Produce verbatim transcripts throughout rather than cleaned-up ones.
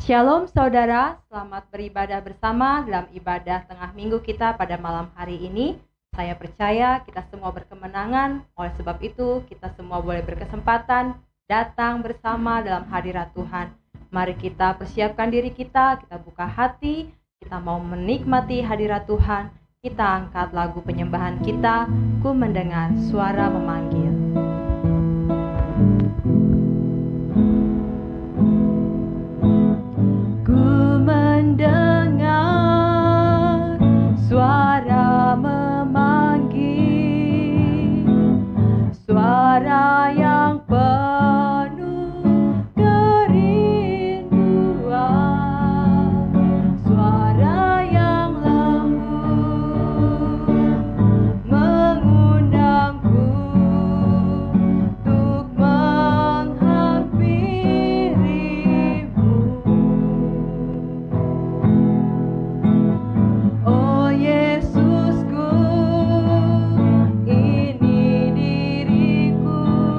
Shalom saudara, selamat beribadah bersama dalam ibadah tengah minggu kita pada malam hari ini. Saya percaya kita semua berkemenangan, oleh sebab itu kita semua boleh berkesempatan datang bersama dalam hadirat Tuhan. Mari kita persiapkan diri kita, kita buka hati, kita mau menikmati hadirat Tuhan. Kita angkat lagu penyembahan kita, Ku Mendengar Suara Memanggil. Mendengar suara memanggil, suara yang penuh kerinduan, suara yang lembut mengundangku untuk menghampirimu. Oh Yesusku, ini diriku,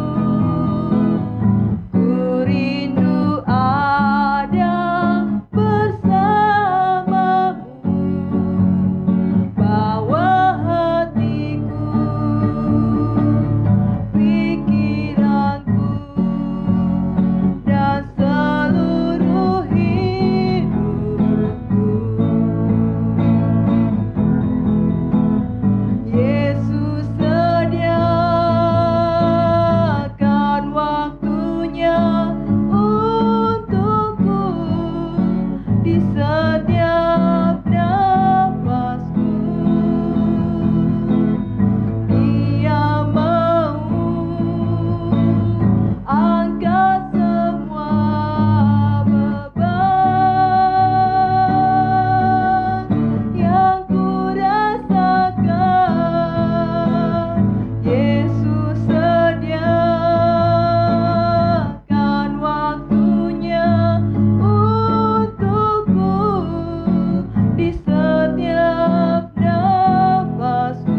ku rindu ada bersamamu, bawa hatiku, pikiranku, dan seluruh hidupku. Yesus sediakan waktunya untukku di setiap nafasku. Dia mau angkat semua beban yang ku rasakan. Yesus sediakan waktunya untukku di setiap nafasku.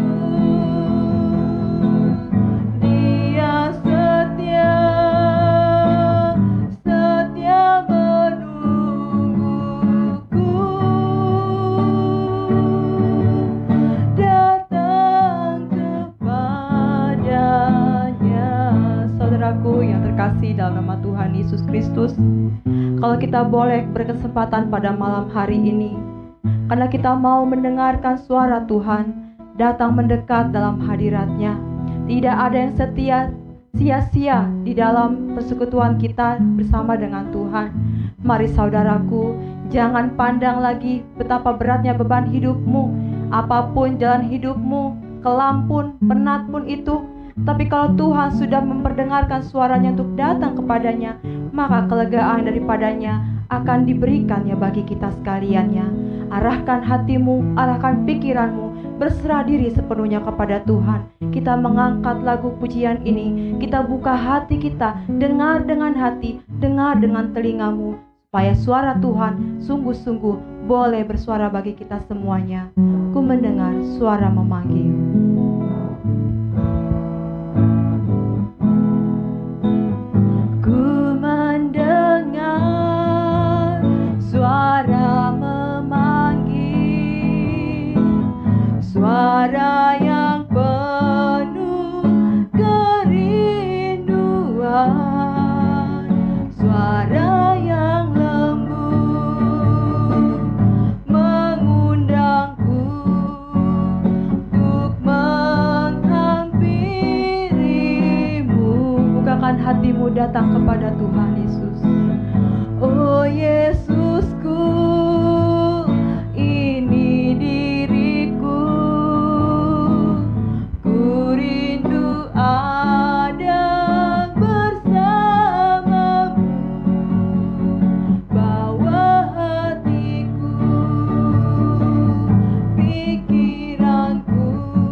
Dia setia, setia menungguku datang kepadanya. Saudaraku yang terkasih dalam nama Tuhan Yesus Kristus, kalau kita boleh berkesempatan pada malam hari ini, karena kita mau mendengarkan suara Tuhan, datang mendekat dalam hadiratnya. Tidak ada yang setia sia-sia di dalam persekutuan kita bersama dengan Tuhan. Mari saudaraku, jangan pandang lagi betapa beratnya beban hidupmu, apapun jalan hidupmu, kelam pun, penat pun itu. Tapi kalau Tuhan sudah memperdengarkan suaranya untuk datang kepadanya, maka kelegaan daripadanya akan diberikannya bagi kita sekaliannya. Arahkan hatimu, arahkan pikiranmu, berserah diri sepenuhnya kepada Tuhan. Kita mengangkat lagu pujian ini, kita buka hati kita, dengar dengan hati, dengar dengan telingamu, supaya suara Tuhan sungguh-sungguh boleh bersuara bagi kita semuanya. Ku mendengar suara memanggil. Ku mendengar suara memanggil, suara yang penuh kerinduan, suara yang lembut mengundangku untuk menghampirimu. Bukakan hatimu, datang kepada Tuhan Yesus. Oh Yesusku, ini diriku, ku rindu ada bersamamu, bawa hatiku, pikiranku,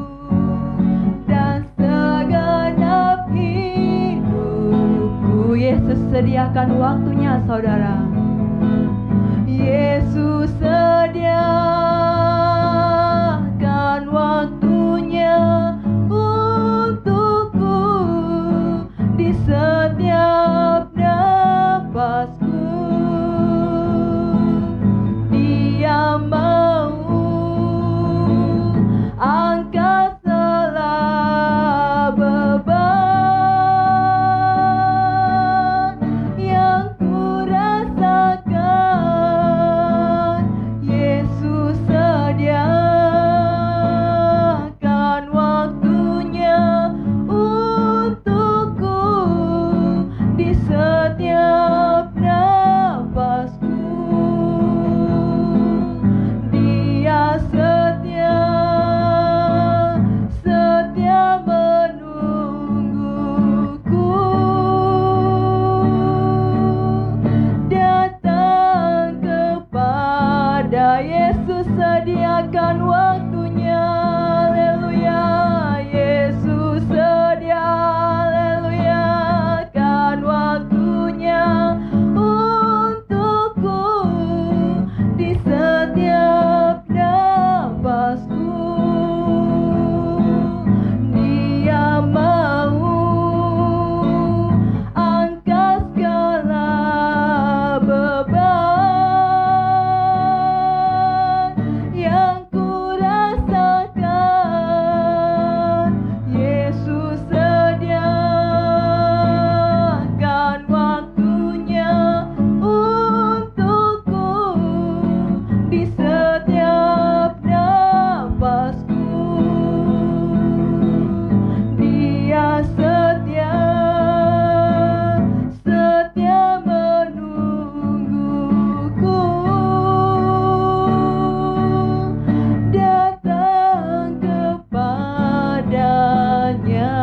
dan segenap hidupku. Yesus sediakan waktunya saudara. Yesus sediakan waktunya untukku di setiap nafasku. Yesus sediakan waktunya, haleluya. Yesus sedia, haleluya, kan waktunya untukku di setiap napasku. Dia mau angkat segala beban yang ku rasakan. Yesus sediakan waktunya untukku di setiap napasku. Dia setia, setia menungguku datang kepadanya.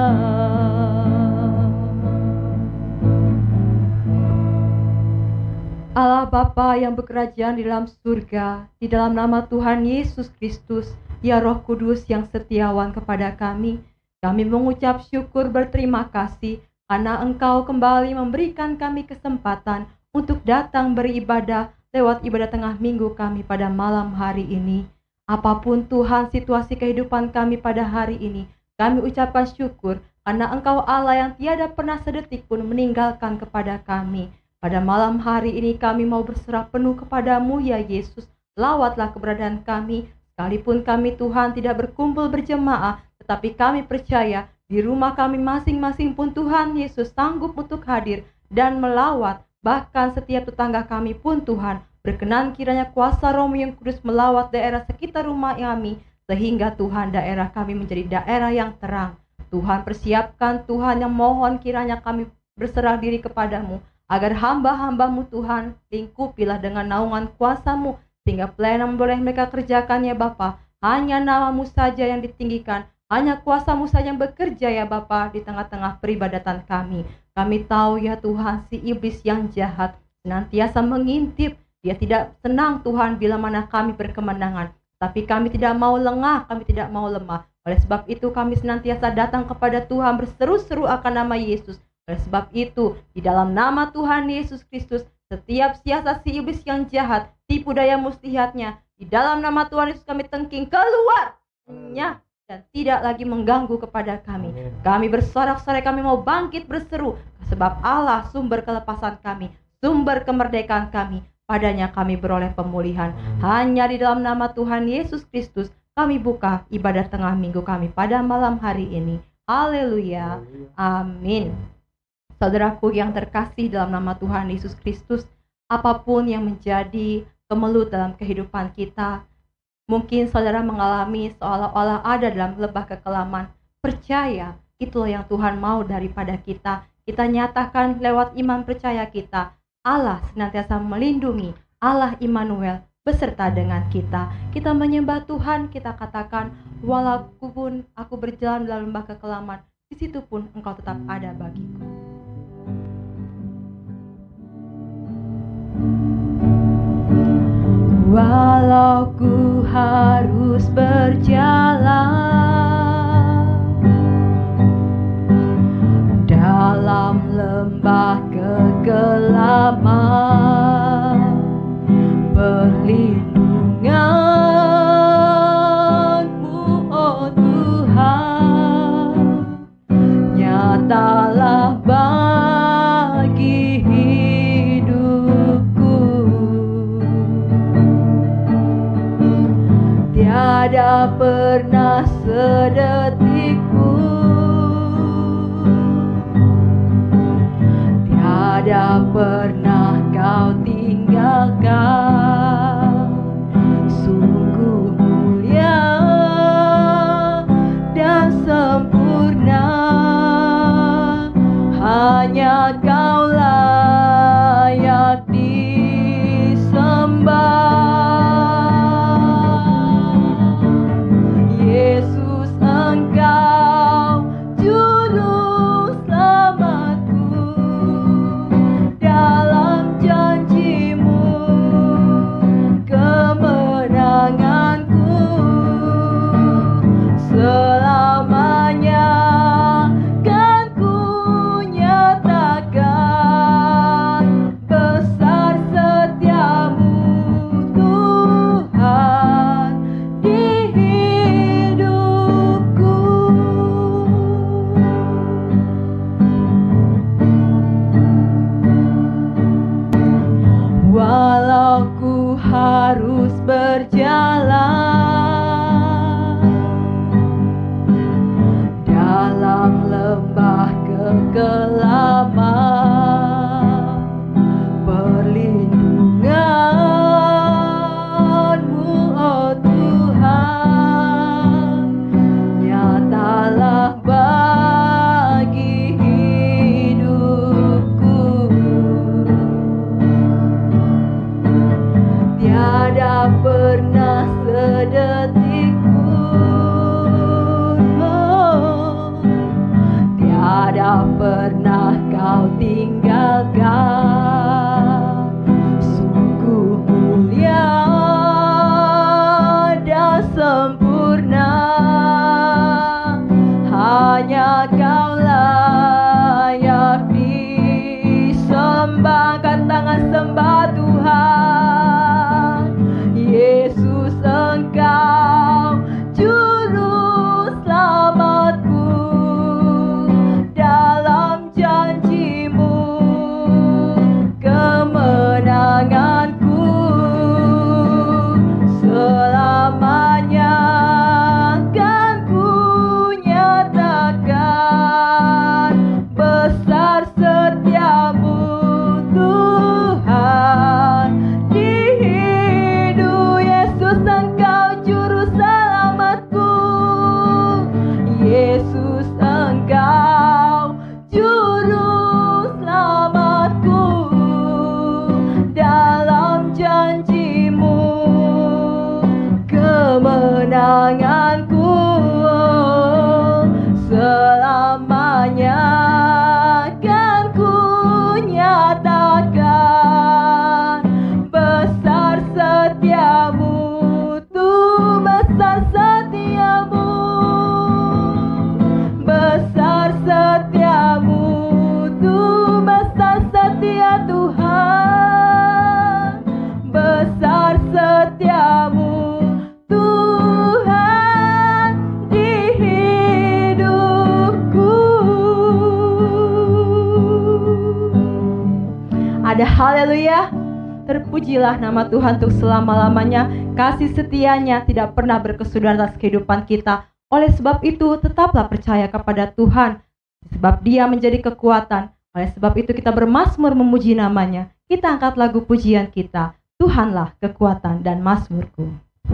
Allah Bapa yang bekerajaan di dalam surga, di dalam nama Tuhan Yesus Kristus, ya Roh Kudus yang setiawan kepada kami, kami mengucap syukur berterima kasih karena Engkau kembali memberikan kami kesempatan untuk datang beribadah lewat ibadah tengah minggu kami pada malam hari ini. Apapun Tuhan situasi kehidupan kami pada hari ini, kami ucapkan syukur karena Engkau Allah yang tiada pernah sedetik pun meninggalkan kepada kami. Pada malam hari ini kami mau berserah penuh kepadamu ya Yesus. Lawatlah keberadaan kami, sekalipun kami Tuhan tidak berkumpul berjemaah, tetapi kami percaya di rumah kami masing-masing pun Tuhan Yesus sanggup untuk hadir dan melawat. Bahkan setiap tetangga kami pun Tuhan, berkenan kiranya kuasa Roh yang kudus melawat daerah sekitar rumah kami, sehingga Tuhan daerah kami menjadi daerah yang terang. Tuhan persiapkan Tuhan yang mohon kiranya kami berserah diri kepadamu, agar hamba-hambamu Tuhan lingkupilah dengan naungan kuasa-Mu, sehingga pelayanan boleh mereka kerjakan ya Bapa. Hanya nama-Mu saja yang ditinggikan, hanya kuasa-Mu saja yang bekerja ya Bapa di tengah-tengah peribadatan kami. Kami tahu ya Tuhan, si iblis yang jahat senantiasa mengintip. Dia tidak senang Tuhan bila mana kami berkemenangan, tapi kami tidak mau lengah, kami tidak mau lemah. Oleh sebab itu kami senantiasa datang kepada Tuhan berseru-seru akan nama Yesus. Oleh sebab itu, di dalam nama Tuhan Yesus Kristus, setiap siasat si iblis yang jahat, tipu daya muslihatnya, di dalam nama Tuhan Yesus kami tengking keluarnya dan tidak lagi mengganggu kepada kami. Kami bersorak-sorai, kami mau bangkit berseru, sebab Allah sumber kelepasan kami, sumber kemerdekaan kami. Padanya kami beroleh pemulihan. Hanya di dalam nama Tuhan Yesus Kristus kami buka ibadah tengah minggu kami pada malam hari ini. Haleluya. Amin. Saudaraku yang terkasih dalam nama Tuhan Yesus Kristus, apapun yang menjadi kemelut dalam kehidupan kita, mungkin saudara mengalami seolah-olah ada dalam lembah kekelaman. Percaya, itulah yang Tuhan mau daripada kita. Kita nyatakan lewat iman percaya kita, Allah senantiasa melindungi, Allah Immanuel beserta dengan kita. Kita menyembah Tuhan, kita katakan, walaupun aku berjalan dalam lembah kekelaman, di situ pun Engkau tetap ada bagiku. Walau ku harus berjalan dalam lembah kegelapan, perlindungan-Mu, oh Tuhan, nyatalah bagi tiada pernah sedetik pun, tiada pernah Kau tinggalkan. Sungguh mulia dan sempurna, hanya Kau layak disembah. Yesus, Engkau juru selamatku dalam Walau ku harus berjalan dalam lembah kegelapan, perlindungan-Mu, oh Tuhan, nyatalah bagi hidupku. Tiada pernah sedetik pun, oh, tiada pernah Kau tinggalkan. Sungguh mulia dan sempurna, hanya Kau layak disembah. Angkat tangan sembah Tuhan. Yesus, Engkau juru selamatku. Dalam janji-Mu kemenanganku selamanya kan ku nyatakan. Besar setia-Mu Tuhan di hidup. Yesus, Engkau juru selamatku. Yesus, Engkau juru selamatku. Dalam janji-Mu kemenanganku selamanya kan ku nyatakan. Besar setia-Mu Tuhan, besar setia-Mu, besar setia-Mu Tuhan, besar setia Tuhan, besar setia-Mu Tuhan di hidupku. Ada haleluya. Terpujilah nama Tuhan untuk selama-lamanya. Kasih setianya tidak pernah berkesudahan atas kehidupan kita. Oleh sebab itu, tetaplah percaya kepada Tuhan, sebab Dia menjadi kekuatan. Oleh sebab itu, kita bermazmur memuji namanya. Kita angkat lagu pujian kita, Tuhanlah kekuatan dan mazmurku.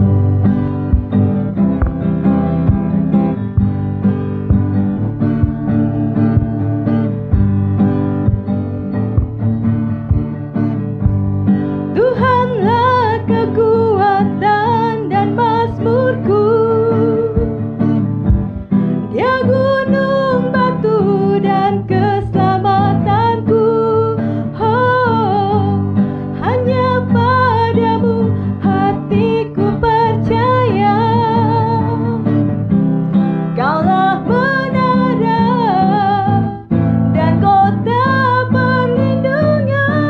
Tuhanlah kekuatan dan mazmurku. Dia gunung batu dan keselamatanku. Oh, hanya padamu hatiku percaya. Kaulah menara dan kota perlindungan.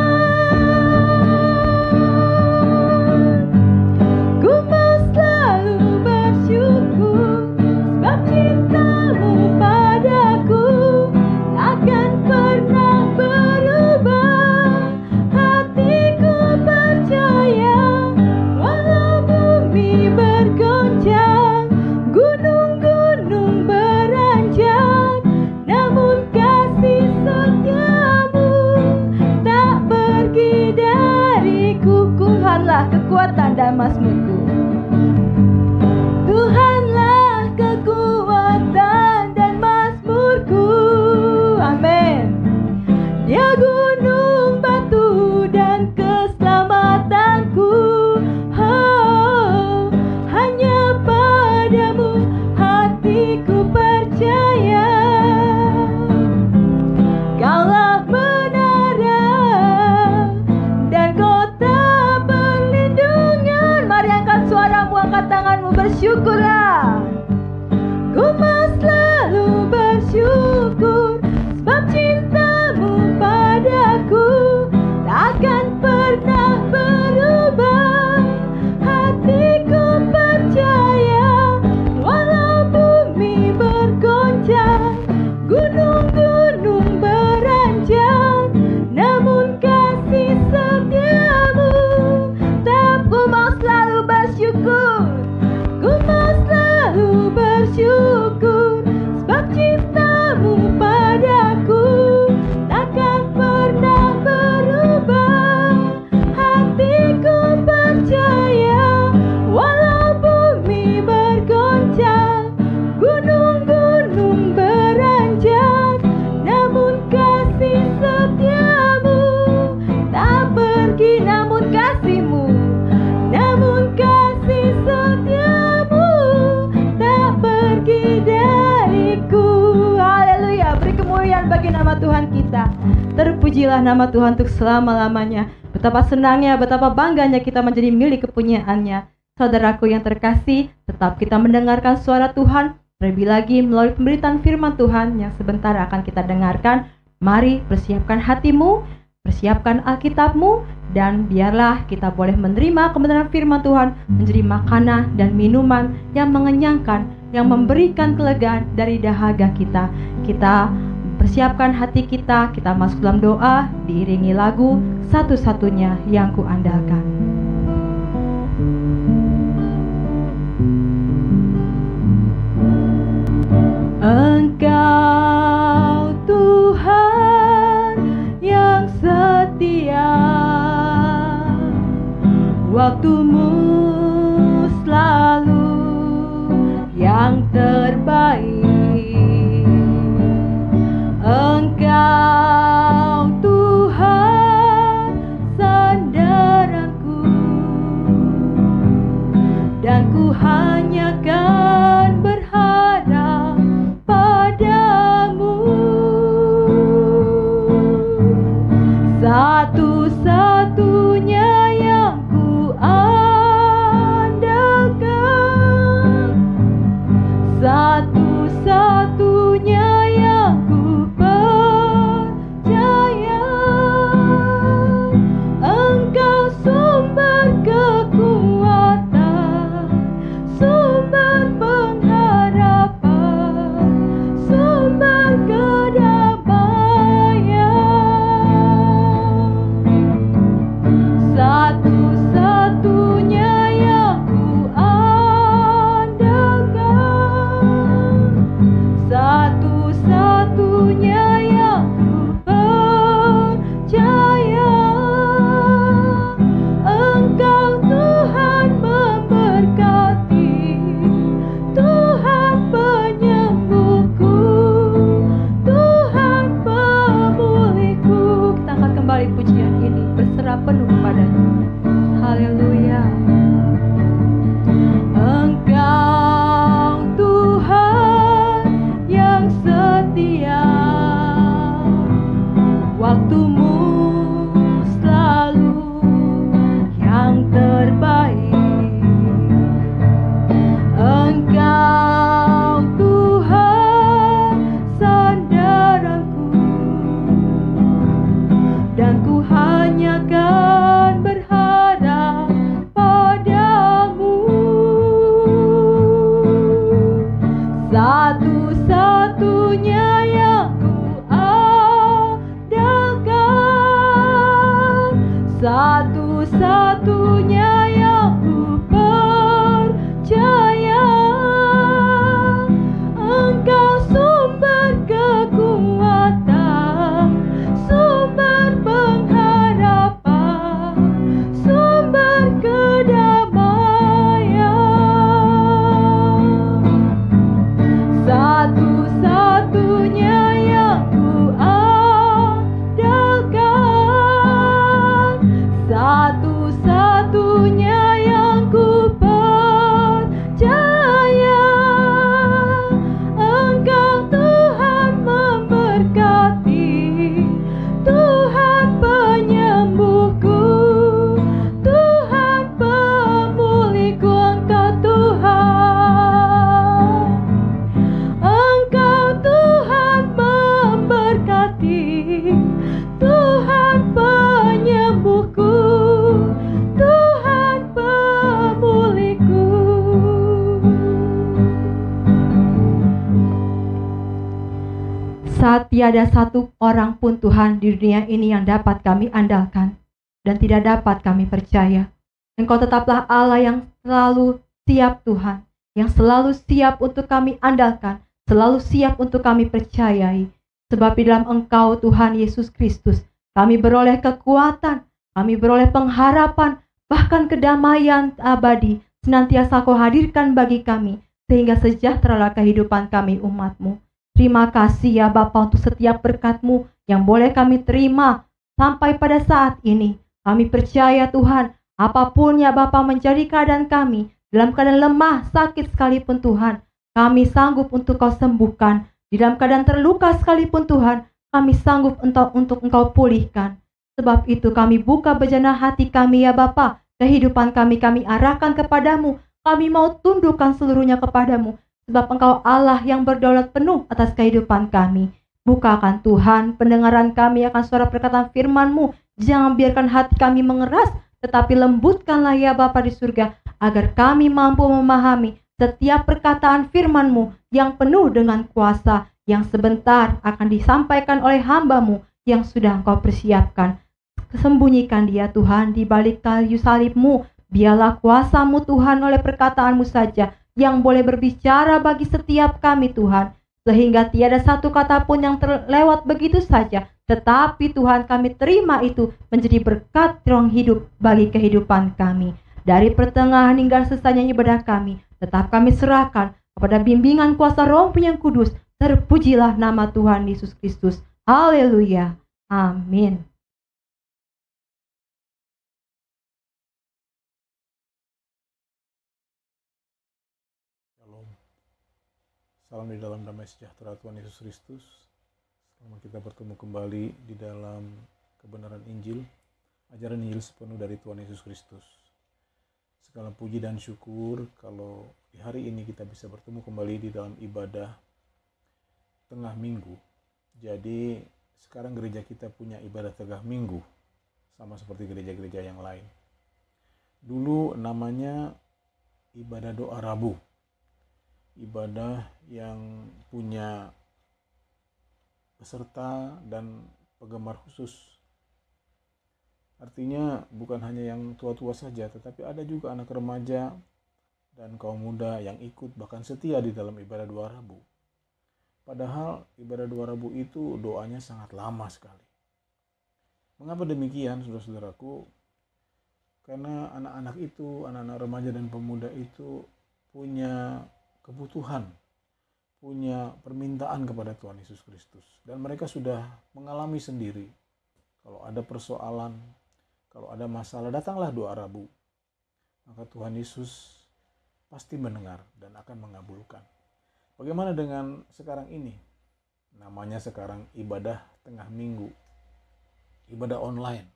Ku mau selalu bersyukur sebab cinta-Mu padaku takkan pernah berubah. Hatiku percaya walau bumi bergoncang, gunung-gunung beranjak, namun kasih setia-Mu tak pergi dariku. Tuhanlah kekuatan dan mazmurku. Tuhanlah kekuatan dan mazmurku. Amin. Dia gunung batu dan keselamatanku. Oh, hanya padamu hatiku percaya. Kaulah menara dan kota perlindungan. Mari angkat suaramu, angkat tanganmu, bersyukurlah. Ku mau selalu bersyukur sebab cinta-Mu padaku takkan pernah berubah. Hatiku percaya walau bumi bergoncang, gunung-gunung beranjak, namun kasih setiamu nama Tuhan kita. Terpujilah nama Tuhan untuk selama-lamanya. Betapa senangnya, betapa bangganya kita menjadi milik kepunyaannya. Saudaraku yang terkasih, tetap kita mendengarkan suara Tuhan, terlebih lagi melalui pemberitaan firman Tuhan yang sebentar akan kita dengarkan. Mari persiapkan hatimu, persiapkan Alkitabmu, dan biarlah kita boleh menerima kebenaran firman Tuhan menjadi makanan dan minuman yang mengenyangkan, yang memberikan kelegaan dari dahaga kita. Kita persiapkan hati kita, kita masuk dalam doa, diiringi lagu satu-satunya yang kuandalkan. Engkau Tuhan yang setia, waktumu selalu yang terbaik. Engkau Tuhan sandaranku, dan ku hanya kan berharap padamu. Satu-satunya yang ku andalkan, satu-satunya yang ku percaya. Engkau sumber kekuatan, sumber pengharapan, sumber kedamaian. Satu-satunya yang ku andalkan, satu-satunya yang ku percaya. Engkau Tuhan memberkati, Tuhan penyembuhku, Tuhan pemulihku. Kita angkat kembali pujian ini, berserah penuh kepadanya. Haleluya. Engkau Tuhan yang setia, waktumu selalu yang terbaik. Engkau Tuhan sandaranku, dan ku hanya kan berharap padamu. Satu-satunya yang ku andalkan, satu-satunya yang ku percaya. Engkau sumber kekuatan, sumber pengharapan, sumber kedamaian. Satu-satunya yang ku andalkan, satu-satunya yang ku percaya. Engkau Tuhan memberkati, Tuhan penyembuhku, Tuhan pemulihku. Engkau Tuhan, Engkau Tuhan memberkati, Tuhan penyembuhku, Tuhan pemulihku. Saat tiada satu orang pun Tuhan di dunia ini yang dapat kami andalkan dan tidak dapat kami percaya, Engkau tetaplah Allah yang selalu siap Tuhan, yang selalu siap untuk kami andalkan, selalu siap untuk kami percayai. Sebab di dalam Engkau Tuhan Yesus Kristus kami beroleh kekuatan, kami beroleh pengharapan, bahkan kedamaian abadi senantiasa Kau hadirkan bagi kami, sehingga sejahteralah kehidupan kami umat-Mu. Terima kasih ya Bapa untuk setiap berkat-Mu yang boleh kami terima sampai pada saat ini. Kami percaya Tuhan, apapun ya Bapa menjadi keadaan kami, dalam keadaan lemah, sakit sekalipun Tuhan, kami sanggup untuk Kau sembuhkan. Di dalam keadaan terluka sekalipun Tuhan, kami sanggup untuk, untuk Engkau pulihkan. Sebab itu kami buka bejana hati kami ya Bapa. Kehidupan kami kami arahkan kepadamu. Kami mau tundukkan seluruhnya kepadamu. Sebab Engkau Allah yang berdaulat penuh atas kehidupan kami. Bukakan Tuhan pendengaran kami akan suara perkataan firman-Mu. Jangan biarkan hati kami mengeras, tetapi lembutkanlah ya Bapa di surga, agar kami mampu memahami setiap perkataan firman-Mu yang penuh dengan kuasa, yang sebentar akan disampaikan oleh hamba-Mu yang sudah Engkau persiapkan. Sembunyikan dia Tuhan di balik kayu salib-Mu. Biarlah kuasa-Mu Tuhan oleh perkataan-Mu saja yang boleh berbicara bagi setiap kami Tuhan. Sehingga tiada satu kata pun yang terlewat begitu saja. Tetapi Tuhan kami terima itu menjadi berkat terang hidup bagi kehidupan kami. Dari pertengahan hingga selesainya ibadah kami, tetap kami serahkan kepada bimbingan kuasa Roh yang Kudus. Terpujilah nama Tuhan Yesus Kristus. Haleluya. Amin. Shalom. Salam di dalam damai sejahtera Tuhan Yesus Kristus. Selamat kita bertemu kembali di dalam kebenaran Injil, ajaran Injil sepenuh dari Tuhan Yesus Kristus. Segala puji dan syukur kalau di hari ini kita bisa bertemu kembali di dalam ibadah tengah minggu. Jadi sekarang gereja kita punya ibadah tengah minggu, sama seperti gereja-gereja yang lain. Dulu namanya ibadah doa Rabu. Ibadah yang punya peserta dan penggemar khusus. Artinya bukan hanya yang tua-tua saja, tetapi ada juga anak remaja dan kaum muda yang ikut bahkan setia di dalam ibadah doa Rabu. Padahal ibadah doa Rabu itu doanya sangat lama sekali. Mengapa demikian, saudara-saudaraku? Karena anak-anak itu, anak-anak remaja dan pemuda itu punya kebutuhan, punya permintaan kepada Tuhan Yesus Kristus. Dan mereka sudah mengalami sendiri. Kalau ada persoalan, kalau ada masalah, datanglah doa Rabu. Maka Tuhan Yesus pasti mendengar dan akan mengabulkan. Bagaimana dengan sekarang ini? Namanya sekarang ibadah tengah minggu. Ibadah online.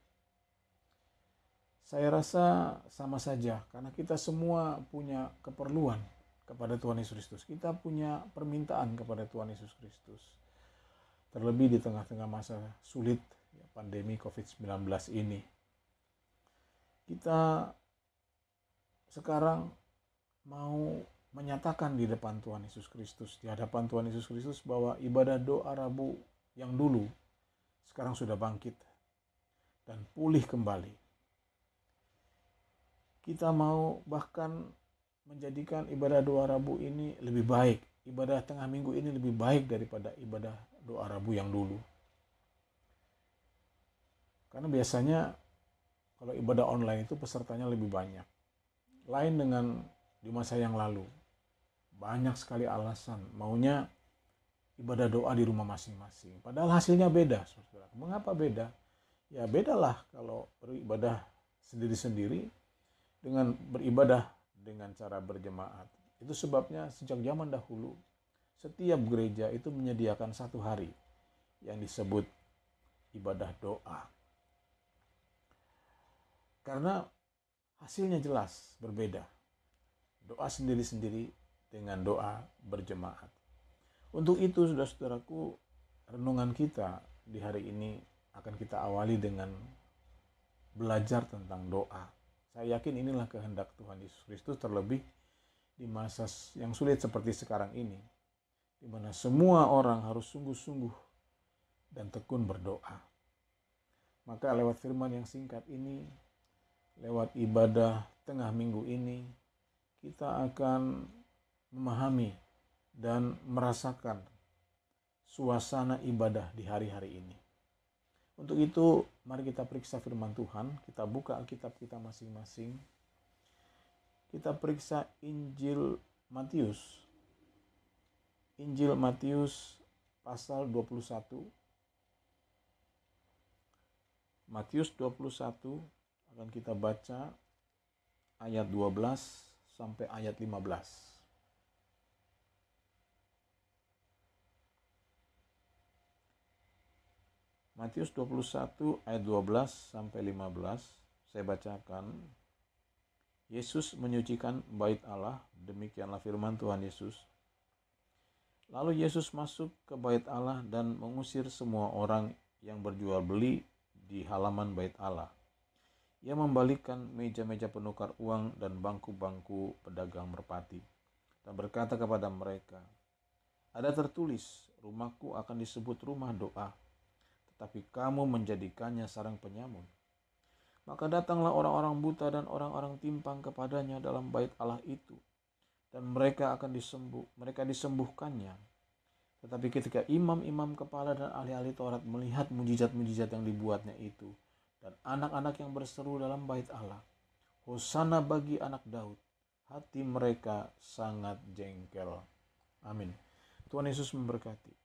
Saya rasa sama saja, karena kita semua punya keperluan kepada Tuhan Yesus Kristus. Kita punya permintaan kepada Tuhan Yesus Kristus. Terlebih di tengah-tengah masa sulit ya, pandemi covid sembilan belas ini. Kita sekarang mau menyatakan di depan Tuhan Yesus Kristus, di hadapan Tuhan Yesus Kristus, bahwa ibadah doa Rabu yang dulu sekarang sudah bangkit dan pulih kembali. Kita mau bahkan menjadikan ibadah doa Rabu ini lebih baik. Ibadah tengah minggu ini lebih baik daripada ibadah doa Rabu yang dulu. Karena biasanya kalau ibadah online itu pesertanya lebih banyak. Lain dengan di masa yang lalu. Banyak sekali alasan maunya ibadah doa di rumah masing-masing. Padahal hasilnya beda, saudara. Mengapa beda? Ya bedalah kalau beribadah sendiri-sendiri dengan beribadah dengan cara berjemaat. Itu sebabnya sejak zaman dahulu setiap gereja itu menyediakan satu hari yang disebut ibadah doa. Karena hasilnya jelas berbeda. Doa sendiri-sendiri dengan doa berjemaat. Untuk itu, saudara-saudaraku, renungan kita di hari ini akan kita awali dengan belajar tentang doa. Saya yakin inilah kehendak Tuhan Yesus Kristus, terlebih di masa yang sulit seperti sekarang ini, di mana semua orang harus sungguh-sungguh dan tekun berdoa. Maka lewat firman yang singkat ini, lewat ibadah tengah minggu ini, kita akan memahami dan merasakan suasana ibadah di hari-hari ini. Untuk itu, mari kita periksa firman Tuhan. Kita buka Alkitab kita masing-masing. Kita periksa Injil Matius. Injil Matius pasal dua puluh satu. Matius dua puluh satu akan kita baca ayat dua belas sampai ayat lima belas. Matius dua puluh satu ayat dua belas sampai lima belas, saya bacakan. Yesus menyucikan bait Allah, demikianlah firman Tuhan Yesus. Lalu Yesus masuk ke bait Allah dan mengusir semua orang yang berjual beli di halaman bait Allah. Ia membalikkan meja-meja penukar uang dan bangku-bangku pedagang merpati, dan berkata kepada mereka, ada tertulis, rumahku akan disebut rumah doa, tetapi kamu menjadikannya sarang penyamun. Maka datanglah orang-orang buta dan orang-orang timpang kepadanya dalam bait Allah itu, dan mereka akan disembuh, mereka disembuhkannya. Tetapi ketika imam-imam kepala dan ahli-ahli Taurat melihat mujizat-mujizat yang dibuatnya itu, dan anak-anak yang berseru dalam bait Allah, Hosana bagi anak Daud, hati mereka sangat jengkel. Amin. Tuhan Yesus memberkati.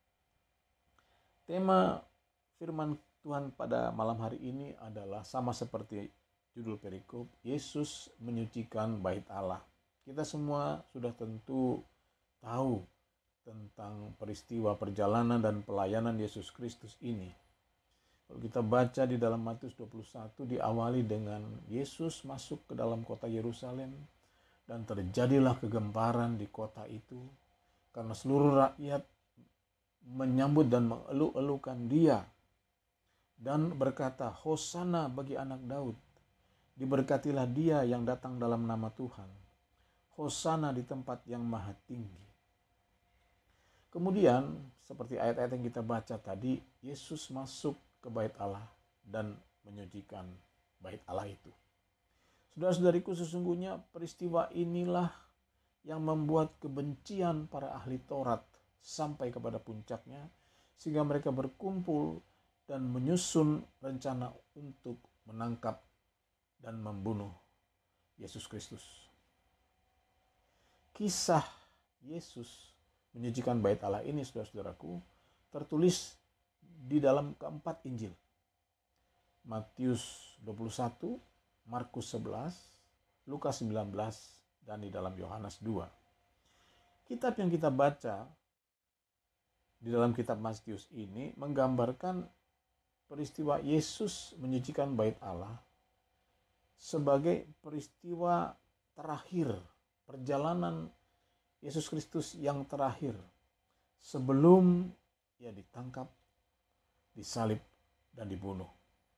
Tema firman Tuhan pada malam hari ini adalah sama seperti judul perikop, Yesus menyucikan bait Allah. Kita semua sudah tentu tahu tentang peristiwa perjalanan dan pelayanan Yesus Kristus ini. Kalau kita baca di dalam Matius dua puluh satu, diawali dengan Yesus masuk ke dalam kota Yerusalem dan terjadilah kegemparan di kota itu karena seluruh rakyat menyambut dan mengeluh-elukan dia dan berkata, Hosana bagi anak Daud, diberkatilah dia yang datang dalam nama Tuhan, Hosana di tempat yang maha tinggi. Kemudian seperti ayat-ayat yang kita baca tadi, Yesus masuk ke bait Allah dan menyucikan bait Allah itu. Saudara-saudariku, sesungguhnya peristiwa inilah yang membuat kebencian para ahli Taurat sampai kepada puncaknya, sehingga mereka berkumpul dan menyusun rencana untuk menangkap dan membunuh Yesus Kristus. Kisah Yesus menyucikan bait Allah ini, saudara-saudaraku, tertulis di dalam keempat Injil. Matius dua puluh satu, Markus sebelas, Lukas sembilan belas, dan di dalam Yohanes dua. Kitab yang kita baca di dalam kitab Matius ini menggambarkan peristiwa Yesus menyucikan bait Allah sebagai peristiwa terakhir, perjalanan Yesus Kristus yang terakhir sebelum ia ditangkap, disalib, dan dibunuh.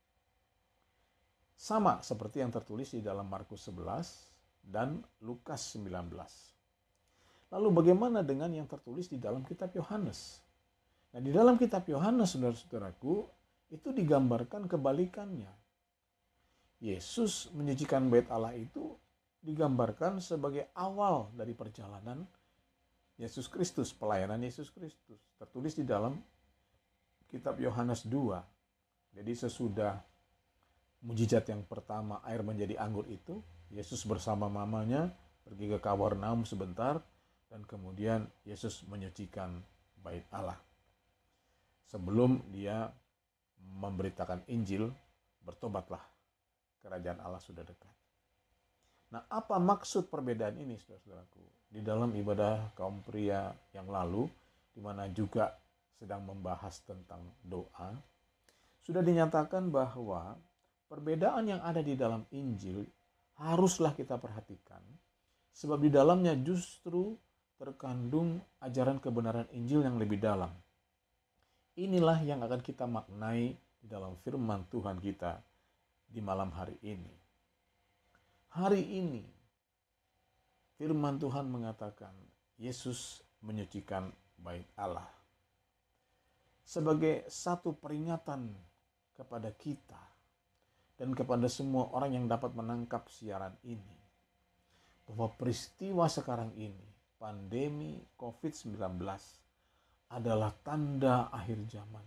Sama seperti yang tertulis di dalam Markus sebelas dan Lukas sembilan belas. Lalu bagaimana dengan yang tertulis di dalam kitab Yohanes? Nah, di dalam kitab Yohanes, saudara-saudaraku, itu digambarkan kebalikannya. Yesus menyucikan bait Allah itu digambarkan sebagai awal dari perjalanan Yesus Kristus, pelayanan Yesus Kristus. Tertulis di dalam kitab Yohanes dua. Jadi sesudah mujizat yang pertama, air menjadi anggur itu, Yesus bersama mamanya pergi ke Kapernaum sebentar, dan kemudian Yesus menyucikan bait Allah. Sebelum dia memberitakan Injil, bertobatlah, kerajaan Allah sudah dekat. Nah, apa maksud perbedaan ini, saudara-saudaraku? Di dalam ibadah kaum pria yang lalu, di mana juga sedang membahas tentang doa, sudah dinyatakan bahwa perbedaan yang ada di dalam Injil haruslah kita perhatikan, sebab di dalamnya justru terkandung ajaran kebenaran Injil yang lebih dalam. Inilah yang akan kita maknai di dalam firman Tuhan kita di malam hari ini. Hari ini, firman Tuhan mengatakan Yesus menyucikan bait Allah sebagai satu peringatan kepada kita dan kepada semua orang yang dapat menangkap siaran ini, bahwa peristiwa sekarang ini, pandemi covid sembilan belas, adalah tanda akhir zaman,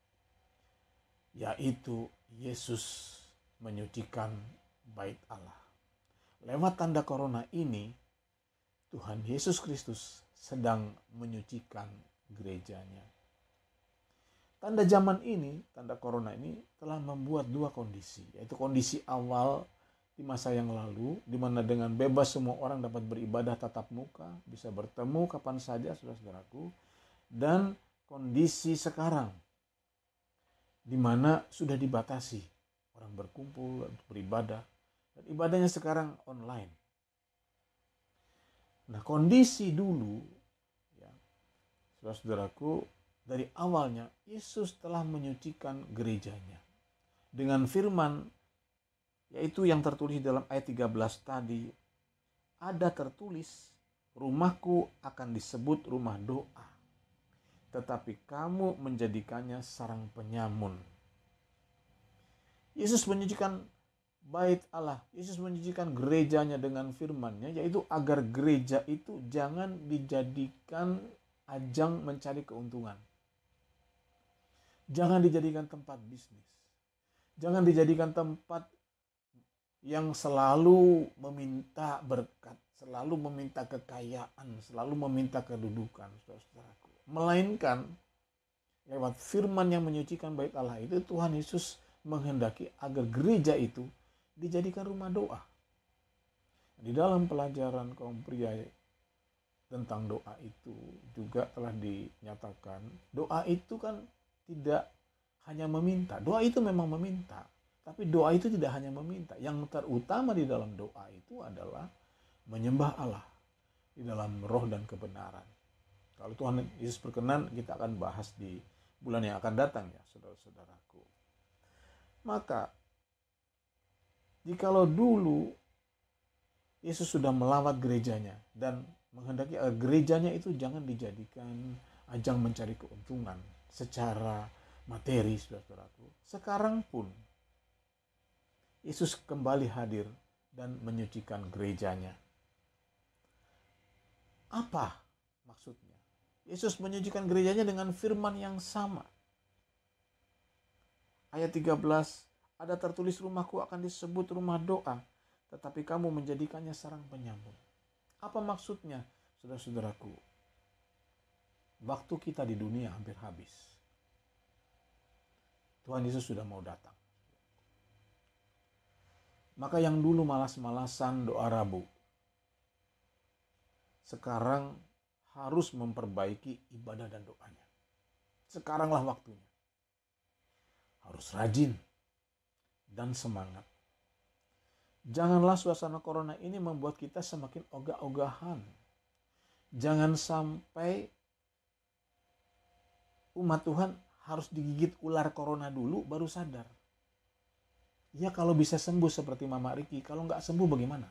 yaitu Yesus menyucikan bait Allah. Lewat tanda corona ini, Tuhan Yesus Kristus sedang menyucikan gerejanya. Tanda zaman ini, tanda corona ini telah membuat dua kondisi, yaitu kondisi awal di masa yang lalu, di mana dengan bebas semua orang dapat beribadah tatap muka, bisa bertemu kapan saja, saudara-saudaraku, dan kondisi sekarang, di mana sudah dibatasi orang berkumpul untuk beribadah, dan ibadahnya sekarang online. Nah, kondisi dulu, ya, saudara-saudaraku, dari awalnya Yesus telah menyucikan gerejanya dengan firman, yaitu yang tertulis dalam ayat tiga belas tadi. Ada tertulis, rumahku akan disebut rumah doa, tetapi kamu menjadikannya sarang penyamun. Yesus menyucikan bait Allah, Yesus menyucikan gerejanya dengan firman-Nya, yaitu agar gereja itu jangan dijadikan ajang mencari keuntungan. Jangan dijadikan tempat bisnis. Jangan dijadikan tempat yang selalu meminta berkat, selalu meminta kekayaan, selalu meminta kedudukan, saudara-saudaraku. Melainkan lewat firman yang menyucikan bait Allah itu, Tuhan Yesus menghendaki agar gereja itu dijadikan rumah doa. Di dalam pelajaran kaum pria tentang doa itu juga telah dinyatakan, doa itu kan tidak hanya meminta. Doa itu memang meminta, tapi doa itu tidak hanya meminta. Yang terutama di dalam doa itu adalah menyembah Allah di dalam roh dan kebenaran. Kalau Tuhan Yesus berkenan, kita akan bahas di bulan yang akan datang ya, saudara-saudaraku. Maka, jikalau dulu Yesus sudah melawat gerejanya dan menghendaki agar gerejanya itu jangan dijadikan ajang mencari keuntungan secara materi, saudara-saudaraku. Sekarang pun Yesus kembali hadir dan menyucikan gerejanya. Apa maksudnya? Yesus menyucikan gerejanya dengan firman yang sama. Ayat tiga belas, ada tertulis, rumahku akan disebut rumah doa, tetapi kamu menjadikannya sarang penyamun. Apa maksudnya, saudara-saudaraku? Waktu kita di dunia hampir habis. Tuhan Yesus sudah mau datang. Maka yang dulu malas-malasan doa Rabu, sekarang harus memperbaiki ibadah dan doanya. Sekaranglah waktunya. Harus rajin dan semangat. Janganlah suasana corona ini membuat kita semakin ogah-ogahan. Jangan sampai umat Tuhan harus digigit ular corona dulu baru sadar. Ya kalau bisa sembuh seperti Mama Riki, kalau nggak sembuh bagaimana?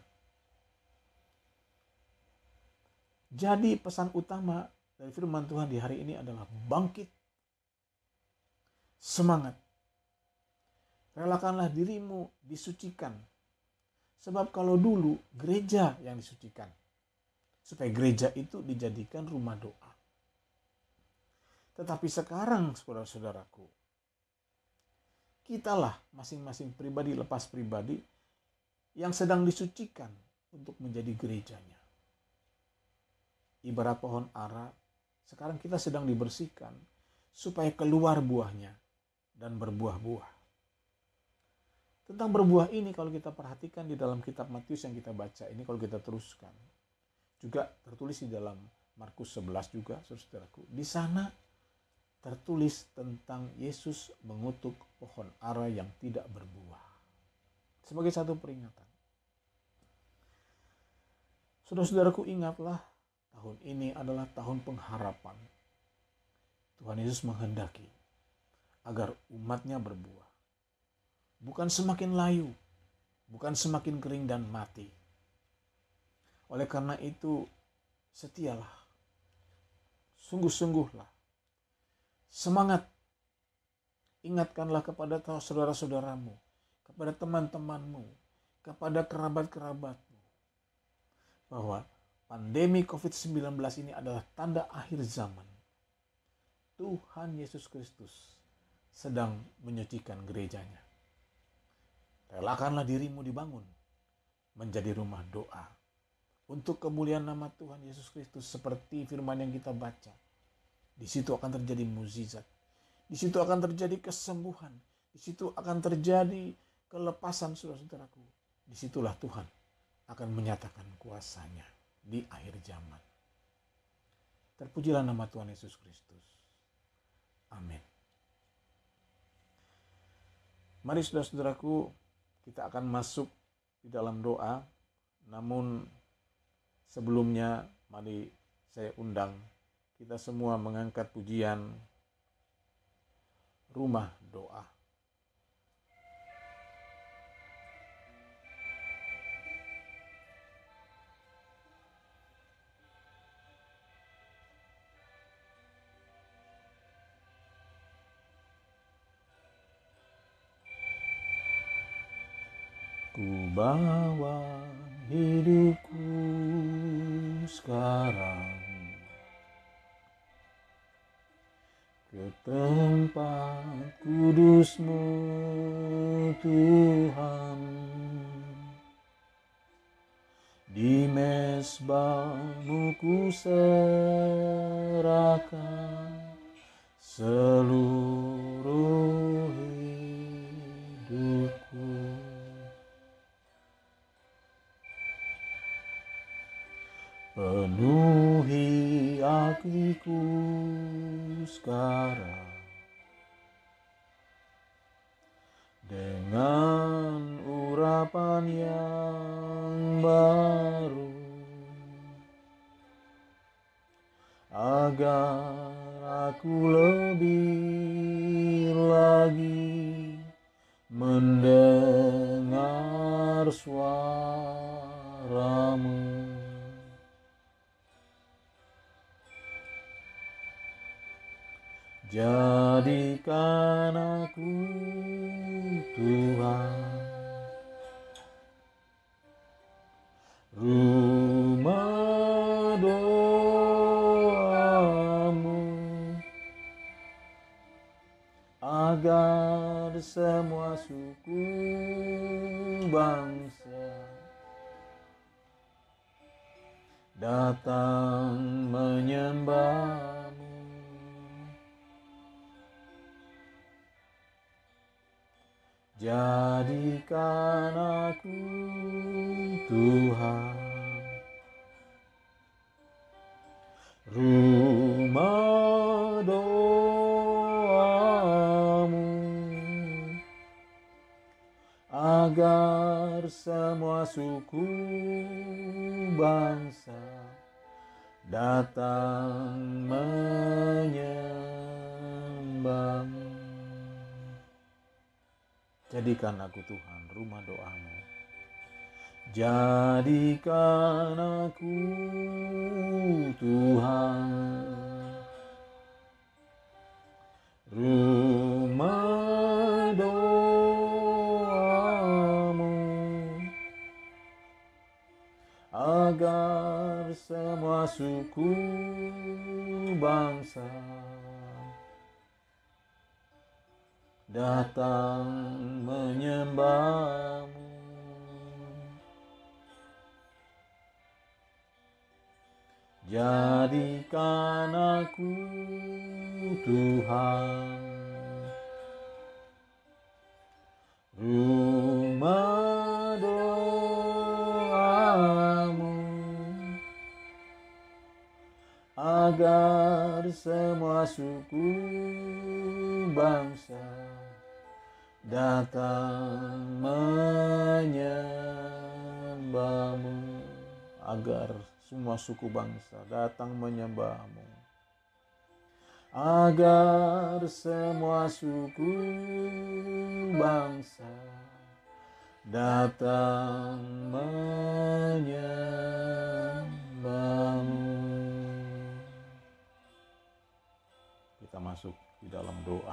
Jadi pesan utama dari firman Tuhan di hari ini adalah bangkit. Semangat. Relakanlah dirimu disucikan. Sebab kalau dulu gereja yang disucikan. Supaya gereja itu dijadikan rumah doa. Tetapi sekarang, saudara-saudaraku, kitalah masing-masing pribadi lepas pribadi yang sedang disucikan untuk menjadi gerejanya. Ibarat pohon ara, sekarang kita sedang dibersihkan supaya keluar buahnya dan berbuah-buah. Tentang berbuah ini kalau kita perhatikan di dalam kitab Matius yang kita baca ini, kalau kita teruskan, juga tertulis di dalam Markus sebelas juga, saudaraku. Di sana tertulis tentang Yesus mengutuk pohon ara yang tidak berbuah. Sebagai satu peringatan. Saudara-saudaraku, ingatlah, tahun ini adalah tahun pengharapan. Tuhan Yesus menghendaki agar umatnya berbuah. Bukan semakin layu, bukan semakin kering dan mati. Oleh karena itu, setialah, sungguh-sungguhlah, semangat, ingatkanlah kepada saudara-saudaramu, kepada teman-temanmu, kepada kerabat-kerabatmu, bahwa pandemi covid sembilan belas ini adalah tanda akhir zaman. Tuhan Yesus Kristus sedang menyucikan gerejanya. Relakanlah dirimu dibangun menjadi rumah doa untuk kemuliaan nama Tuhan Yesus Kristus, seperti firman yang kita baca. Di situ akan terjadi mukjizat. Di situ akan terjadi kesembuhan. Di situ akan terjadi kelepasan, saudara-saudaraku. Disitulah Tuhan akan menyatakan kuasanya di akhir zaman. Terpujilah nama Tuhan Yesus Kristus. Amin. Mari saudara-saudaraku, kita akan masuk di dalam doa. Namun sebelumnya mari saya undang kita semua mengangkat pujian Rumah Doa. Ku bawa hidupku sekarang ke tempat kudus-Mu Tuhan, di mezbah-Mu ku serahkan seluruh hidupku. Penuhi hatiku sekarang dengan urapan yang baru, agar aku lebih lagi mendengar suara-Mu. Jadikan aku, Tuhan, rumah doa-Mu, agar semua suku bangsa datang menyembah. Jadikan aku, Tuhan, rumah doa-Mu, agar semua suku bangsa datang menyembah-Mu. Jadikan aku, Tuhan, rumah doa-Mu. Jadikan aku, Tuhan, rumah doa-Mu, agar semua suku bangsa datang menyembah-Mu. Jadikan aku, Tuhan, rumah doa-Mu, agar semua suku bangsa datang menyembah-Mu, agar semua suku bangsa datang menyembah-Mu, agar semua suku bangsa datang menyembah-Mu. Kita masuk di dalam doa.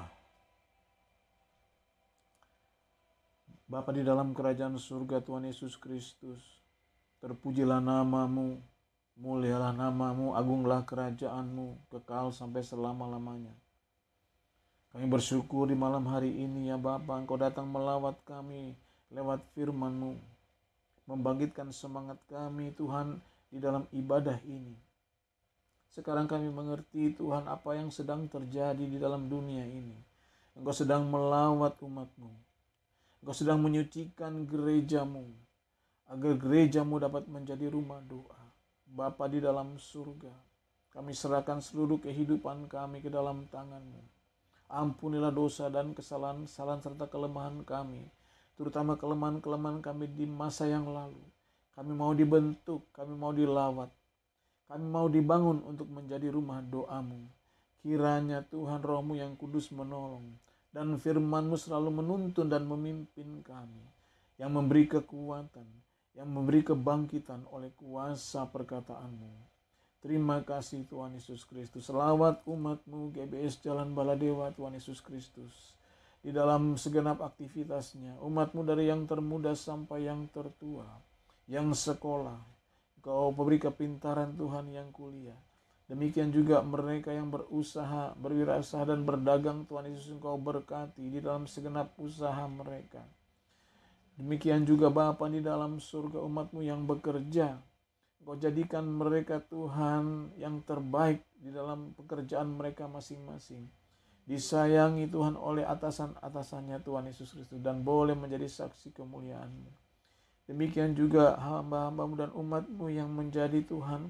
Bapa di dalam kerajaan surga, Tuhan Yesus Kristus, terpujilah nama-Mu, mulialah nama-Mu, agunglah kerajaan-Mu, kekal sampai selama-lamanya. Kami bersyukur di malam hari ini ya Bapa, Engkau datang melawat kami lewat firman-Mu, membangkitkan semangat kami Tuhan di dalam ibadah ini. Sekarang kami mengerti Tuhan apa yang sedang terjadi di dalam dunia ini. Engkau sedang melawat umat-Mu. Engkau sedang menyucikan gereja-Mu, agar gereja-Mu dapat menjadi rumah doa. Bapa di dalam surga, kami serahkan seluruh kehidupan kami ke dalam tangan-Mu. Ampunilah dosa dan kesalahan-kesalahan serta kelemahan kami, terutama kelemahan-kelemahan kami di masa yang lalu. Kami mau dibentuk, kami mau dilawat, kami mau dibangun untuk menjadi rumah doa-Mu. Kiranya Tuhan Roh-Mu yang kudus menolong, dan firman-Mu selalu menuntun dan memimpin kami, yang memberi kekuatan, yang memberi kebangkitan oleh kuasa perkataan-Mu. Terima kasih Tuhan Yesus Kristus. Selawat umat-Mu G B S Jalan Baladewa Tuhan Yesus Kristus. Di dalam segenap aktivitasnya, umat-Mu dari yang termuda sampai yang tertua, yang sekolah, Engkau beri kepintaran Tuhan yang kuliah. Demikian juga mereka yang berusaha, berwirausaha dan berdagang, Tuhan Yesus Engkau berkati di dalam segenap usaha mereka. Demikian juga Bapa di dalam surga, umat-Mu yang bekerja, Engkau jadikan mereka Tuhan yang terbaik di dalam pekerjaan mereka masing-masing. Disayangi Tuhan oleh atasan-atasannya Tuhan Yesus Kristus dan boleh menjadi saksi kemuliaan-Mu. Demikian juga hamba-hamba-Mu dan umat-Mu yang menjadi Tuhan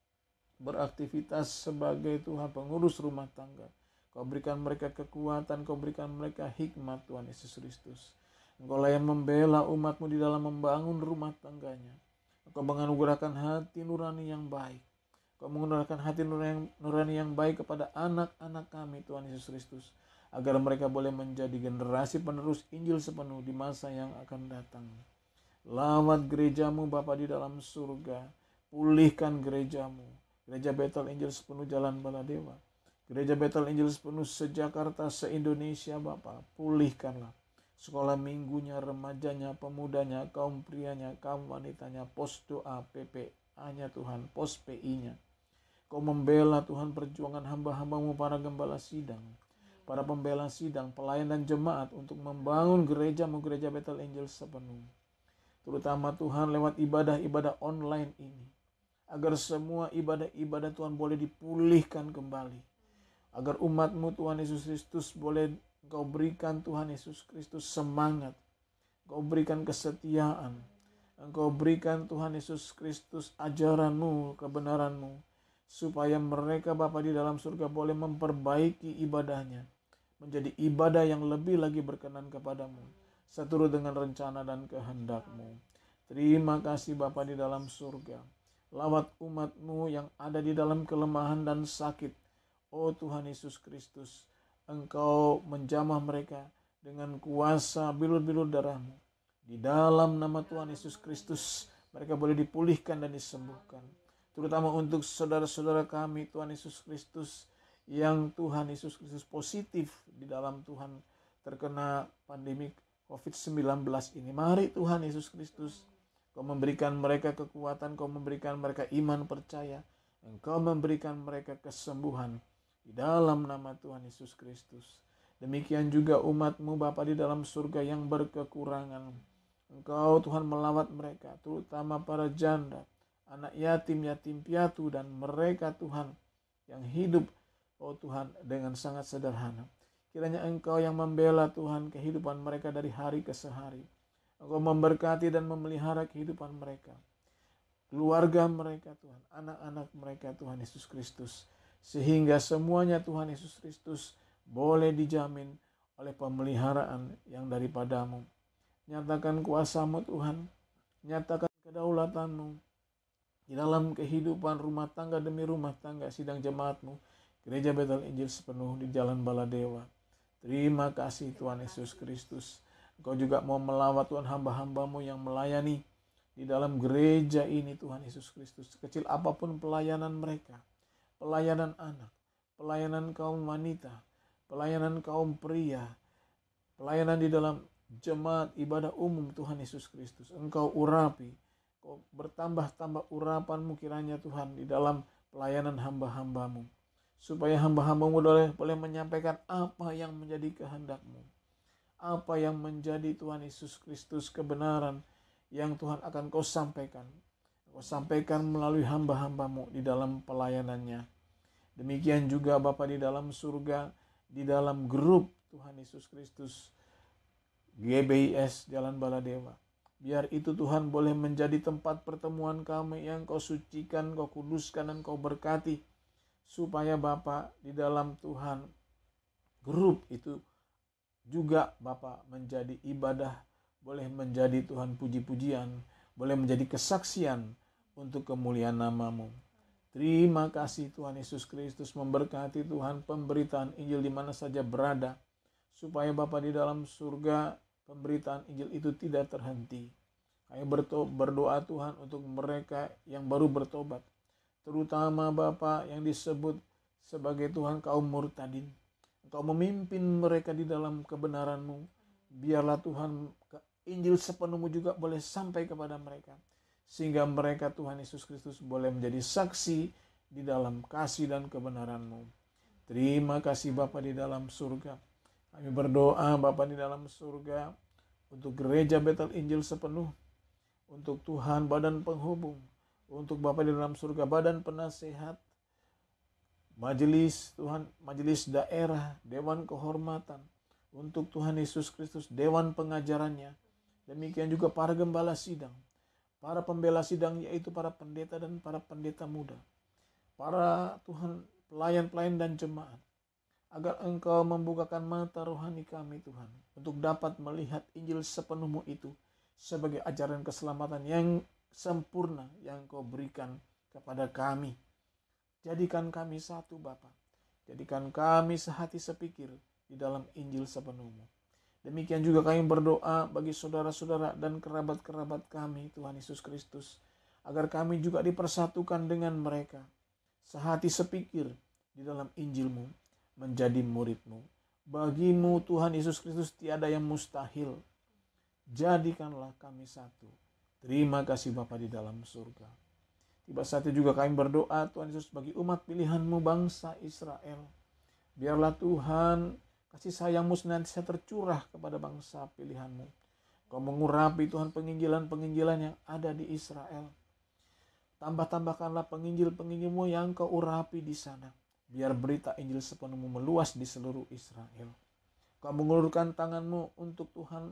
beraktivitas sebagai Tuhan pengurus rumah tangga. Kau berikan mereka kekuatan, Kau berikan mereka hikmat Tuhan Yesus Kristus. Engkau lah yang membela umat-Mu di dalam membangun rumah tangganya. Engkau menganugerahkan hati nurani yang baik. Engkau menganugerahkan hati nurani, nurani yang baik kepada anak-anak kami Tuhan Yesus Kristus, agar mereka boleh menjadi generasi penerus Injil sepenuh di masa yang akan datang. Lawat gereja-Mu Bapa di dalam surga. Pulihkan gereja-Mu, Gereja Betel Injil sepenuh Jalan Baladewa, Gereja Betel Injil sepenuh se-Jakarta, se-Indonesia Bapa. Pulihkanlah sekolah minggunya, remajanya, pemudanya, kaum prianya, kaum wanitanya, pos doa, P P A-nya Tuhan, pos P I-nya. Kau membela Tuhan perjuangan hamba-hamba-Mu para gembala sidang, para pembela sidang, pelayan dan jemaat untuk membangun gereja-Mu, Gereja Betel Injil sepenuh. Terutama Tuhan lewat ibadah-ibadah online ini, agar semua ibadah-ibadah Tuhan boleh dipulihkan kembali. Agar umat-Mu Tuhan Yesus Kristus boleh Engkau berikan Tuhan Yesus Kristus semangat. Engkau berikan kesetiaan. Engkau berikan Tuhan Yesus Kristus ajaran-Mu, kebenaran-Mu. Supaya mereka Bapa di dalam surga boleh memperbaiki ibadahnya. Menjadi ibadah yang lebih lagi berkenan kepadamu. Seturut dengan rencana dan kehendak-Mu. Terima kasih Bapa di dalam surga. Lawat umat-Mu yang ada di dalam kelemahan dan sakit. Oh Tuhan Yesus Kristus, Engkau menjamah mereka dengan kuasa bilur-bilur darah-Mu. Di dalam nama Tuhan Yesus Kristus, mereka boleh dipulihkan dan disembuhkan. Terutama untuk saudara-saudara kami Tuhan Yesus Kristus, yang Tuhan Yesus Kristus positif di dalam Tuhan terkena pandemi covid sembilan belas ini. Mari Tuhan Yesus Kristus, Kau memberikan mereka kekuatan, Kau memberikan mereka iman percaya, Engkau memberikan mereka kesembuhan di dalam nama Tuhan Yesus Kristus. Demikian juga umat-Mu Bapa di dalam surga yang berkekurangan. Engkau Tuhan melawat mereka, terutama para janda, anak yatim, yatim piatu, dan mereka Tuhan yang hidup, oh Tuhan, dengan sangat sederhana. Kiranya Engkau yang membela Tuhan kehidupan mereka dari hari ke sehari. Engkau memberkati dan memelihara kehidupan mereka, keluarga mereka Tuhan, anak-anak mereka Tuhan Yesus Kristus. Sehingga semuanya Tuhan Yesus Kristus boleh dijamin oleh pemeliharaan yang daripada-Mu. Nyatakan kuasa-Mu Tuhan, nyatakan kedaulatan-Mu di dalam kehidupan rumah tangga demi rumah tangga sidang jemaat-Mu, Gereja Betel Injil sepenuh di Jalan Baladewa. Terima kasih Tuhan Yesus Kristus. Engkau juga mau melawat Tuhan hamba-hamba-Mu yang melayani di dalam gereja ini Tuhan Yesus Kristus. Kecil apapun pelayanan mereka, pelayanan anak, pelayanan kaum wanita, pelayanan kaum pria, pelayanan di dalam jemaat ibadah umum Tuhan Yesus Kristus. Engkau urapi, Kau bertambah-tambah urapan-Mu kiranya Tuhan di dalam pelayanan hamba-hamba-Mu. Supaya hamba-hamba-Mu boleh, boleh menyampaikan apa yang menjadi kehendak-Mu. Apa yang menjadi Tuhan Yesus Kristus kebenaran yang Tuhan akan Kau sampaikan. Kau sampaikan melalui hamba-hamba-Mu di dalam pelayanannya. Demikian juga Bapa di dalam surga, di dalam grup Tuhan Yesus Kristus, G B I S Jalan Baladewa. Biar itu Tuhan boleh menjadi tempat pertemuan kami yang Kau sucikan, Kau kuduskan, dan Kau berkati. Supaya Bapa di dalam Tuhan grup itu juga Bapa menjadi ibadah, boleh menjadi Tuhan puji-pujian, boleh menjadi kesaksian untuk kemuliaan nama-Mu. Terima kasih Tuhan Yesus Kristus, memberkati Tuhan pemberitaan Injil di mana saja berada, supaya Bapa di dalam surga pemberitaan Injil itu tidak terhenti. Kami berdoa Tuhan untuk mereka yang baru bertobat, terutama Bapa yang disebut sebagai Tuhan kaum murtadin. Engkau memimpin mereka di dalam kebenaran-Mu. Biarlah Tuhan Injil sepenuhmu juga boleh sampai kepada mereka, sehingga mereka Tuhan Yesus Kristus boleh menjadi saksi di dalam kasih dan kebenaran-Mu. Terima kasih Bapa di dalam surga. Kami berdoa Bapa di dalam surga untuk gereja Betel Injil sepenuh, untuk Tuhan badan penghubung, untuk Bapa di dalam surga badan penasehat, majelis Tuhan, majelis daerah, dewan kehormatan, untuk Tuhan Yesus Kristus, dewan pengajarannya, demikian juga para gembala sidang, para pembela sidang yaitu para pendeta dan para pendeta muda, para Tuhan pelayan-pelayan dan jemaat, agar Engkau membukakan mata rohani kami Tuhan, untuk dapat melihat Injil sepenuhmu itu sebagai ajaran keselamatan yang sempurna yang Engkau berikan kepada kami. Jadikan kami satu Bapa, jadikan kami sehati sepikir di dalam Injil sepenuhmu. Demikian juga kami berdoa bagi saudara-saudara dan kerabat-kerabat kami Tuhan Yesus Kristus, agar kami juga dipersatukan dengan mereka, sehati sepikir di dalam Injil-Mu, menjadi murid-Mu. Bagimu Tuhan Yesus Kristus tiada yang mustahil. Jadikanlah kami satu. Terima kasih Bapa di dalam surga. Tiba saat itu juga kami berdoa Tuhan Yesus bagi umat pilihan-Mu bangsa Israel. Biarlah Tuhan kasih sayang-Mu senantiasa tercurah kepada bangsa pilihan-Mu. Kau mengurapi Tuhan penginjilan-penginjilan yang ada di Israel. Tambah-tambahkanlah penginjil-penginjil-Mu yang Kau urapi di sana. Biar berita Injil sepenuhmu meluas di seluruh Israel. Kau mengulurkan tangan-Mu untuk Tuhan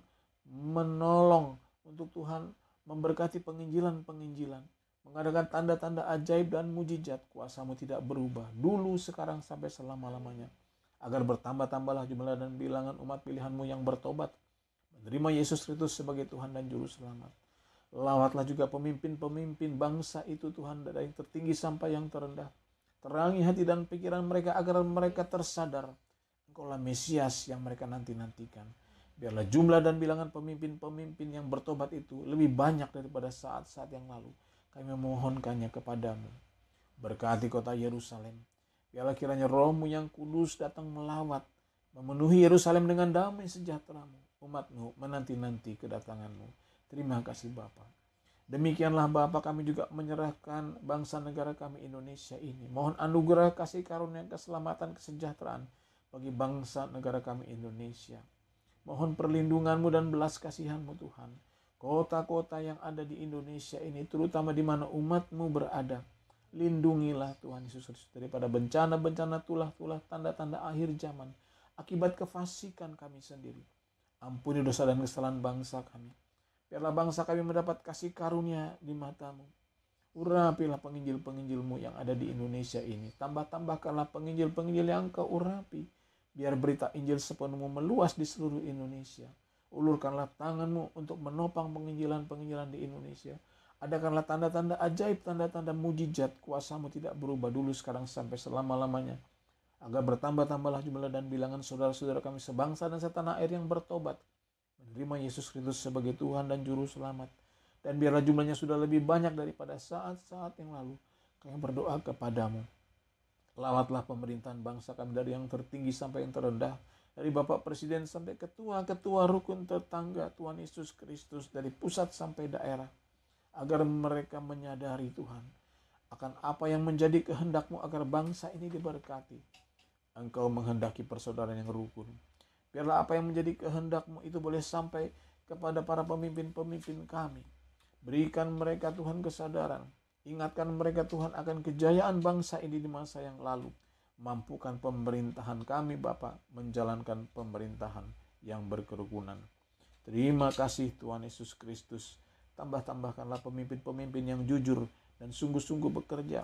menolong, untuk Tuhan memberkati penginjilan-penginjilan, mengadakan tanda-tanda ajaib dan mujizat. Kuasa-Mu tidak berubah, dulu, sekarang, sampai selama-lamanya. Agar bertambah-tambahlah jumlah dan bilangan umat pilihan-Mu yang bertobat, menerima Yesus Kristus sebagai Tuhan dan Juru Selamat. Lawatlah juga pemimpin-pemimpin bangsa itu Tuhan, dari yang tertinggi sampai yang terendah. Terangi hati dan pikiran mereka agar mereka tersadar Engkaulah Mesias yang mereka nanti-nantikan. Biarlah jumlah dan bilangan pemimpin-pemimpin yang bertobat itu lebih banyak daripada saat-saat yang lalu. Kami memohonkannya kepadamu. Berkati kota Yerusalem. Biarlah kiranya Roh-Mu yang kudus datang melawat, memenuhi Yerusalem dengan damai sejahtera-Mu. Umat-Mu menanti-nanti kedatangan-Mu. Terima kasih Bapa. Demikianlah Bapa, kami juga menyerahkan bangsa negara kami Indonesia ini. Mohon anugerah kasih karunia keselamatan kesejahteraan bagi bangsa negara kami Indonesia. Mohon perlindungan-Mu dan belas kasihan-Mu Tuhan. Kota-kota yang ada di Indonesia ini, terutama di mana umat-Mu berada. Lindungilah Tuhan Yesus Kristus daripada bencana-bencana tulah-tulah tanda-tanda akhir zaman akibat kefasikan kami sendiri. Ampuni dosa dan kesalahan bangsa kami. Biarlah bangsa kami mendapat kasih karunia di mata-Mu. Urapilah penginjil-penginjil-Mu yang ada di Indonesia ini. Tambah-tambahkanlah penginjil-penginjil yang Kau urapi. Biar berita Injil sepenuhmu meluas di seluruh Indonesia. Ulurkanlah tangan-Mu untuk menopang penginjilan-penginjilan di Indonesia. Adakanlah tanda-tanda ajaib, tanda-tanda mujizat. Kuasa-Mu tidak berubah dulu, sekarang, sampai selama-lamanya. Agar bertambah-tambahlah jumlah dan bilangan saudara-saudara kami sebangsa dan setanah air yang bertobat, menerima Yesus Kristus sebagai Tuhan dan Juru Selamat. Dan biarlah jumlahnya sudah lebih banyak daripada saat-saat yang lalu. Kami berdoa kepadamu. Lawatlah pemerintahan bangsa kami dari yang tertinggi sampai yang terendah. Dari Bapak Presiden sampai ketua-ketua rukun tetangga Tuhan Yesus Kristus. Dari pusat sampai daerah. Agar mereka menyadari Tuhan akan apa yang menjadi kehendak-Mu agar bangsa ini diberkati. Engkau menghendaki persaudaraan yang rukun. Biarlah apa yang menjadi kehendak-Mu itu boleh sampai kepada para pemimpin-pemimpin kami. Berikan mereka Tuhan kesadaran. Ingatkan mereka Tuhan akan kejayaan bangsa ini di masa yang lalu. Mampukan pemerintahan kami Bapa menjalankan pemerintahan yang berkerukunan. Terima kasih Tuhan Yesus Kristus. Tambah-tambahkanlah pemimpin-pemimpin yang jujur dan sungguh-sungguh bekerja.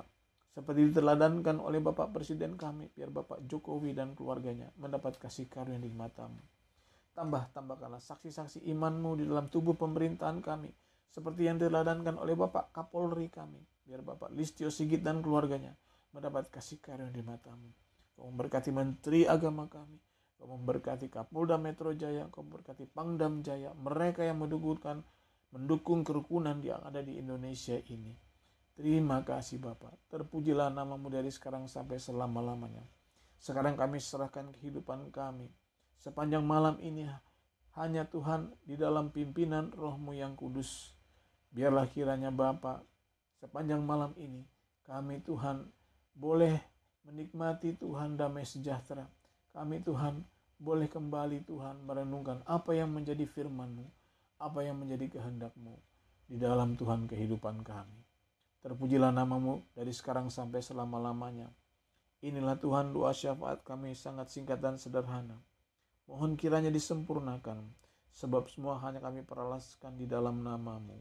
seperti diteladankan oleh Bapak Presiden kami, biar Bapak Jokowi dan keluarganya mendapat kasih karunia di mata-Mu. Tambah-tambahkanlah saksi-saksi iman-Mu di dalam tubuh pemerintahan kami, seperti yang diteladankan oleh Bapak Kapolri kami, biar Bapak Listio Sigit dan keluarganya mendapat kasih karunia di mata-Mu. Kau memberkati Menteri Agama kami, Kau memberkati Kapolda Metro Jaya, Kau memberkati Pangdam Jaya, mereka yang mendukungkan, mendukung kerukunan yang ada di Indonesia ini. Terima kasih Bapa, terpujilah nama-Mu dari sekarang sampai selama-lamanya. Sekarang kami serahkan kehidupan kami. Sepanjang malam ini hanya Tuhan di dalam pimpinan Roh-Mu yang kudus. Biarlah kiranya Bapa, sepanjang malam ini kami Tuhan boleh menikmati Tuhan damai sejahtera. Kami Tuhan boleh kembali Tuhan merenungkan apa yang menjadi firman-Mu, apa yang menjadi kehendak-Mu di dalam Tuhan kehidupan kami. Terpujilah nama-Mu dari sekarang sampai selama-lamanya. Inilah Tuhan doa syafaat kami sangat singkat dan sederhana. Mohon kiranya disempurnakan, sebab semua hanya kami peralaskan di dalam nama-Mu.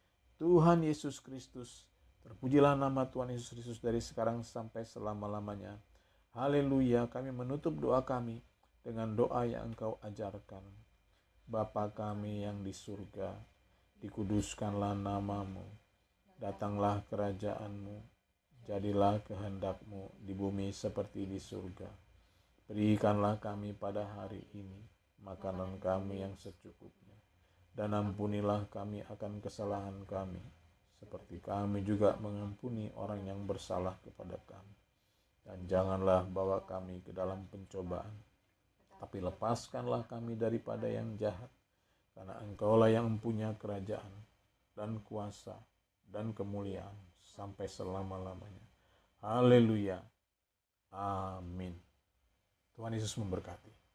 Tuhan Yesus Kristus, terpujilah nama Tuhan Yesus Kristus dari sekarang sampai selama-lamanya. Haleluya, kami menutup doa kami dengan doa yang Engkau ajarkan. Bapa kami yang di surga, dikuduskanlah nama-Mu. Datanglah kerajaan-Mu, jadilah kehendak-Mu di bumi seperti di surga. Berikanlah kami pada hari ini makanan kami yang secukupnya, dan ampunilah kami akan kesalahan kami, seperti kami juga mengampuni orang yang bersalah kepada kami. Dan janganlah bawa kami ke dalam pencobaan, tapi lepaskanlah kami daripada yang jahat, karena Engkaulah yang mempunyai kerajaan dan kuasa dan kemuliaan sampai selama-lamanya. Haleluya. Amin. Tuhan Yesus memberkati.